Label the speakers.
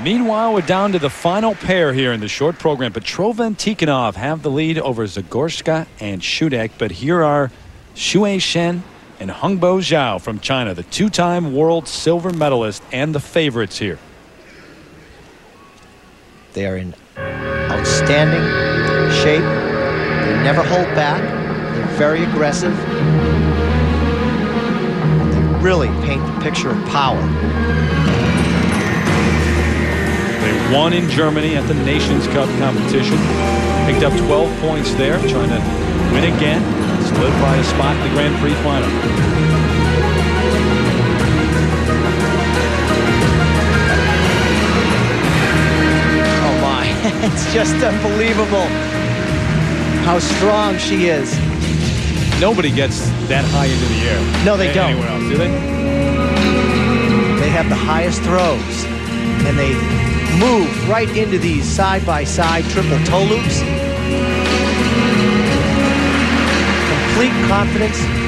Speaker 1: Meanwhile, we're down to the final pair here in the short program. Petrova and Tikhonov have the lead over Zagorska and Shudek. But here are Shuai Shen and Hongbo Zhao from China, the two-time world silver medalist and the favorites here.
Speaker 2: They are in outstanding shape. They never hold back. They're very aggressive. They really paint the picture of power.
Speaker 1: They won in Germany at the Nations Cup competition. Picked up 12 points there, trying to win again, solidify a spot in the Grand Prix final.
Speaker 2: Oh my, it's just unbelievable how strong she is.
Speaker 1: Nobody gets that high into the air.
Speaker 2: No, they don't.
Speaker 1: Anywhere else, do they?
Speaker 2: They have the highest throws, and they move right into these side-by-side triple toe loops. Complete confidence